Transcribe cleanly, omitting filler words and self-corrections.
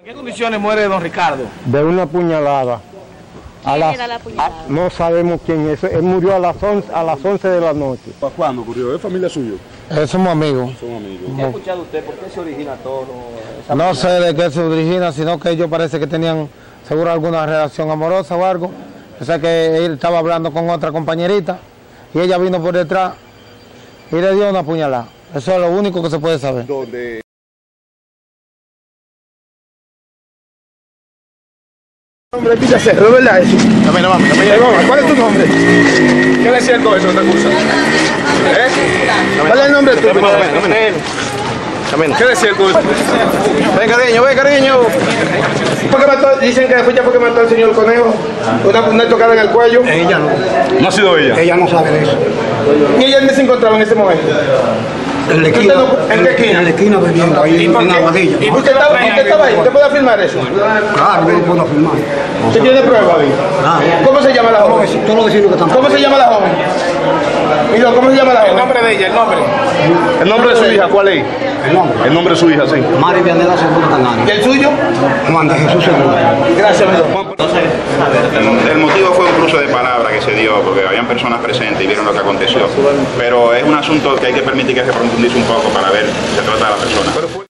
¿En qué condiciones muere don Ricardo? De una puñalada. ¿Quién era la puñalada? No sabemos quién es. Él murió a las 11 de la noche. ¿Cuándo ocurrió? ¿Es familia suya? Somos amigos. Son amigos. ¿Qué ha escuchado usted? ¿Por qué se origina todo? No sé de qué se origina, sino que ellos parece que tenían seguro alguna relación amorosa o algo. O sea que él estaba hablando con otra compañerita y ella vino por detrás y le dio una puñalada. Eso es lo único que se puede saber. ¿Dónde? Nombre de Villa Cerro, ¿verdad eso? Camina, vamos. ¿Cuál es tu nombre? ¿Qué le siento eso, otra cosa? ¿Cuál es el nombre tuyo? Camina. ¿Qué le siento eso? Ven, cariño. ¿Por qué mató? Dicen que fue ya porque mató al señor Conejo. Una tocada en el cuello. Ella no. ¿No ha sido ella? Ella no sabe de eso. ¿Y ella dónde se encontraba en ese momento? En la esquina. ¿En qué esquina? En la esquina bebiendo, ahí en la Aguadilla. ¿Y usted estaba ahí? ¿Usted puede afirmar eso? Claro, yo puedo afirmar. ¿Usted tiene prueba ahí? ¿Cómo se llama la joven? Todos los vecinos que están. ¿Cómo se llama la joven? Mira, ¿cómo se llama la joven? El nombre de ella, el nombre. ¿El nombre de su hija cuál es? El nombre. El nombre de su hija, sí. Mari Vianela Seguro ¿Y Canario. el suyo? Juan de Jesús Seguro. Gracias, amigo. El motivo fue un cruce de palabras que se dio porque habían personas presentes y vieron lo que aconteció. Pero es un asunto que hay que permitir que se profundice un poco para ver si se trata de la persona.